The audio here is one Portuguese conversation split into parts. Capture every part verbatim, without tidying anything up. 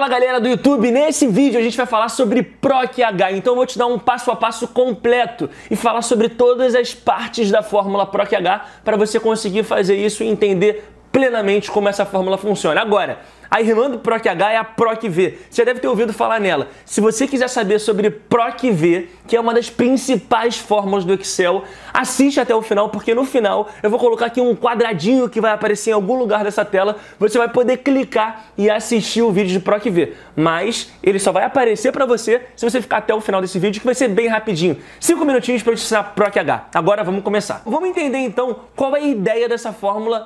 Fala galera do YouTube, nesse vídeo a gente vai falar sobre PROC-H, então eu vou te dar um passo a passo completo e falar sobre todas as partes da fórmula PROC-H para você conseguir fazer isso e entender plenamente como essa fórmula funciona. Agora, a irmã do PROC-H é a PROC-V. Você já deve ter ouvido falar nela. Se você quiser saber sobre PROC-V, que é uma das principais fórmulas do Excel, assiste até o final, porque no final eu vou colocar aqui um quadradinho que vai aparecer em algum lugar dessa tela. Você vai poder clicar e assistir o vídeo de PROC-V. Mas ele só vai aparecer para você se você ficar até o final desse vídeo, que vai ser bem rapidinho. Cinco minutinhos para eu te ensinar PROC-H. Agora vamos começar. Vamos entender então qual é a ideia dessa fórmula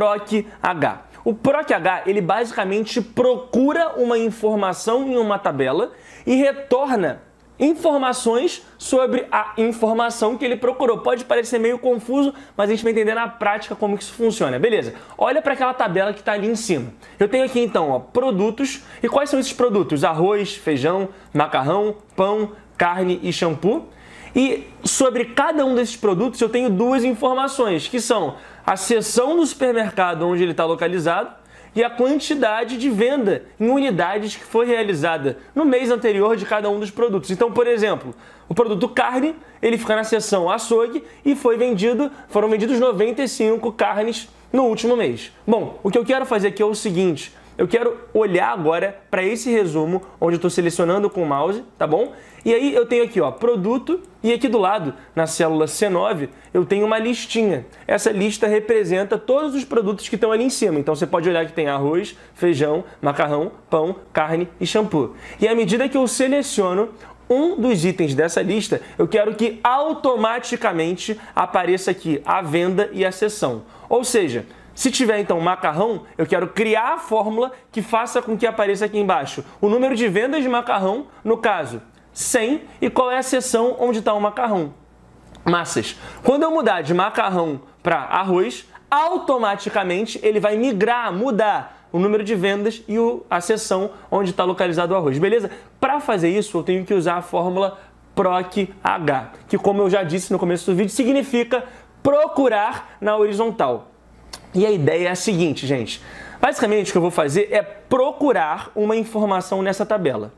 PROC-H. O PROC-H, ele basicamente procura uma informação em uma tabela e retorna informações sobre a informação que ele procurou. Pode parecer meio confuso, mas a gente vai entender na prática como que isso funciona. Beleza? Olha para aquela tabela que está ali em cima. Eu tenho aqui então, ó, produtos. E quais são esses produtos? Arroz, feijão, macarrão, pão, carne e shampoo. E sobre cada um desses produtos eu tenho duas informações, que são a seção do supermercado onde ele está localizado e a quantidade de venda em unidades que foi realizada no mês anterior de cada um dos produtos. Então, por exemplo, o produto carne, ele fica na seção açougue e foi vendido, foram vendidos noventa e cinco carnes no último mês. Bom, o que eu quero fazer aqui é o seguinte: eu quero olhar agora para esse resumo, onde eu estou selecionando com o mouse, tá bom? E aí eu tenho aqui, ó, produto, e aqui do lado, na célula C nove, eu tenho uma listinha. Essa lista representa todos os produtos que estão ali em cima. Então você pode olhar que tem arroz, feijão, macarrão, pão, carne e shampoo. E à medida que eu seleciono um dos itens dessa lista, eu quero que automaticamente apareça aqui a venda e a seção. Ou seja, se tiver então macarrão, eu quero criar a fórmula que faça com que apareça aqui embaixo o número de vendas de macarrão, no caso cem, e qual é a seção onde está o macarrão. Massas. Quando eu mudar de macarrão para arroz, automaticamente ele vai migrar, mudar o número de vendas e o, a seção onde está localizado o arroz, beleza? Para fazer isso, eu tenho que usar a fórmula PROC-H, que, como eu já disse no começo do vídeo, significa procurar na horizontal. E a ideia é a seguinte, gente. Basicamente, o que eu vou fazer é procurar uma informação nessa tabela.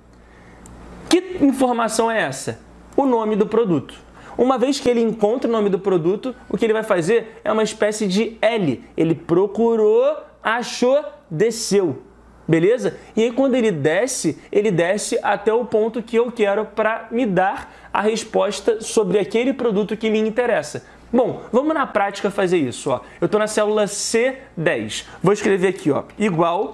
Que informação é essa? O nome do produto. Uma vez que ele encontra o nome do produto, o que ele vai fazer é uma espécie de L. Ele procurou, achou, desceu. Beleza? E aí quando ele desce, ele desce até o ponto que eu quero para me dar a resposta sobre aquele produto que me interessa. Bom, vamos na prática fazer isso, ó. Eu estou na célula C dez. Vou escrever aqui, ó, igual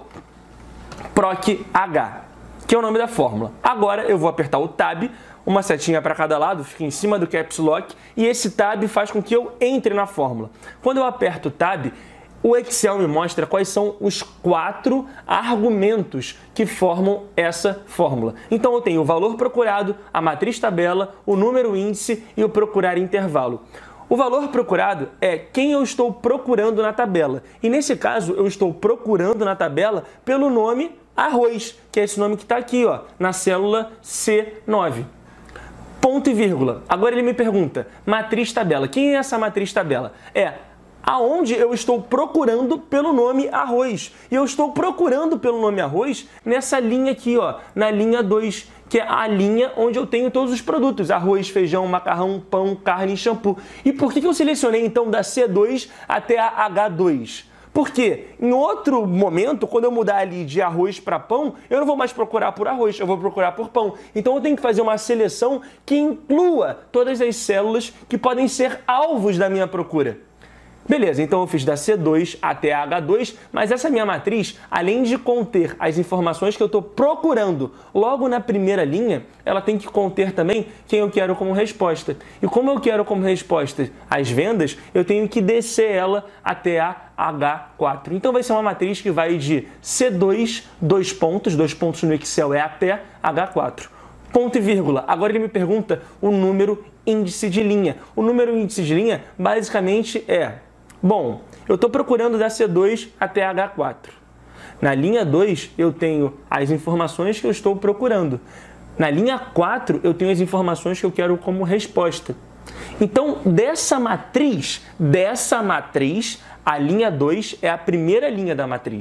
PROC-H, que é o nome da fórmula. Agora eu vou apertar o Tab, uma setinha para cada lado, fica em cima do Caps Lock, e esse Tab faz com que eu entre na fórmula. Quando eu aperto o Tab, o Excel me mostra quais são os quatro argumentos que formam essa fórmula. Então eu tenho o valor procurado, a matriz tabela, o número índice e o procurar intervalo. O valor procurado é quem eu estou procurando na tabela. E nesse caso, eu estou procurando na tabela pelo nome arroz, que é esse nome que está aqui, ó, na célula C nove. Ponto e vírgula. Agora ele me pergunta, matriz tabela. Quem é essa matriz tabela? É aonde eu estou procurando pelo nome arroz. E eu estou procurando pelo nome arroz nessa linha aqui, ó, na linha dois, que é a linha onde eu tenho todos os produtos: arroz, feijão, macarrão, pão, carne e shampoo. E por que eu selecionei então da C dois até a H dois? Porque em outro momento, quando eu mudar ali de arroz para pão, eu não vou mais procurar por arroz, eu vou procurar por pão. Então eu tenho que fazer uma seleção que inclua todas as células que podem ser alvos da minha procura. Beleza, então eu fiz da C dois até a H dois, mas essa minha matriz, além de conter as informações que eu estou procurando logo na primeira linha, ela tem que conter também quem eu quero como resposta. E como eu quero como resposta as vendas, eu tenho que descer ela até a H quatro. Então vai ser uma matriz que vai de C dois, dois pontos, dois pontos no Excel é até H quatro. Ponto e vírgula. Agora ele me pergunta o número índice de linha. O número índice de linha basicamente é: bom, eu estou procurando da C dois até a H quatro. Na linha dois, eu tenho as informações que eu estou procurando. Na linha quatro, eu tenho as informações que eu quero como resposta. Então, dessa matriz, dessa matriz, a linha dois é a primeira linha da matriz.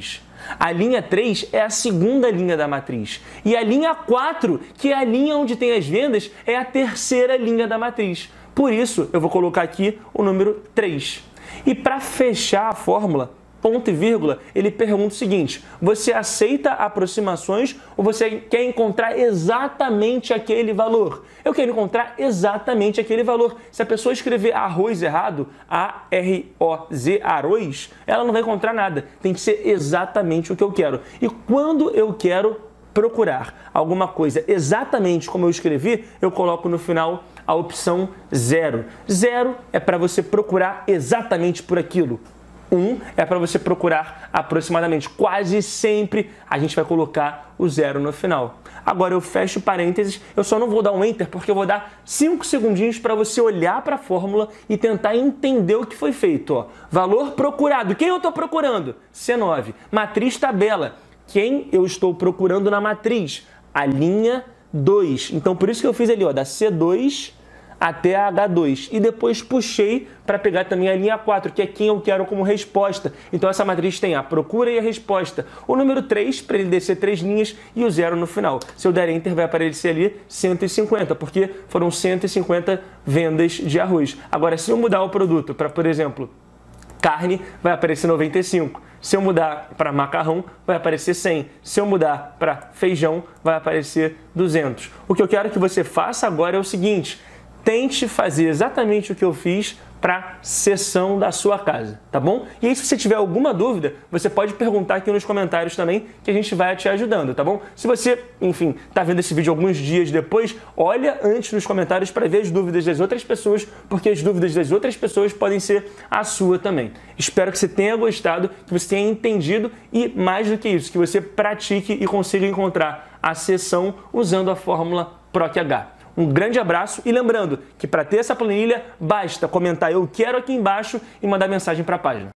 A linha três é a segunda linha da matriz. E a linha quatro, que é a linha onde tem as vendas, é a terceira linha da matriz. Por isso, eu vou colocar aqui o número três. E para fechar a fórmula, ponto e vírgula, ele pergunta o seguinte: você aceita aproximações ou você quer encontrar exatamente aquele valor? Eu quero encontrar exatamente aquele valor. Se a pessoa escrever arroz errado, A R O Z, arroz, ela não vai encontrar nada. Tem que ser exatamente o que eu quero. E quando eu quero procurar alguma coisa exatamente como eu escrevi, eu coloco no final a opção zero. Zero é para você procurar exatamente por aquilo. Um é para você procurar aproximadamente. Quase sempre a gente vai colocar o zero no final. Agora eu fecho parênteses, eu só não vou dar um enter porque eu vou dar cinco segundinhos para você olhar para a fórmula e tentar entender o que foi feito. Ó. Valor procurado. Quem eu estou procurando? C nove. Matriz tabela. Quem eu estou procurando na matriz? A linha dois. Então por isso que eu fiz ali, ó, da C dois até a H dois. E depois puxei para pegar também a linha quatro, que é quem eu quero como resposta. Então essa matriz tem a procura e a resposta. O número três, para ele descer três linhas, e o zero no final. Se eu der enter, vai aparecer ali cento e cinquenta, porque foram cento e cinquenta vendas de arroz. Agora, se eu mudar o produto para, por exemplo, carne, vai aparecer noventa e cinco. Se eu mudar para macarrão, vai aparecer cem. Se eu mudar para feijão, vai aparecer duzentos. O que eu quero que você faça agora é o seguinte: tente fazer exatamente o que eu fiz para a seção da sua casa, tá bom? E aí, se você tiver alguma dúvida, você pode perguntar aqui nos comentários também, que a gente vai te ajudando, tá bom? Se você, enfim, tá vendo esse vídeo alguns dias depois, olha antes nos comentários para ver as dúvidas das outras pessoas, porque as dúvidas das outras pessoas podem ser a sua também. Espero que você tenha gostado, que você tenha entendido e, mais do que isso, que você pratique e consiga encontrar a seção usando a fórmula P R O C H. Um grande abraço e lembrando que para ter essa planilha basta comentar eu quero aqui embaixo e mandar mensagem para a página.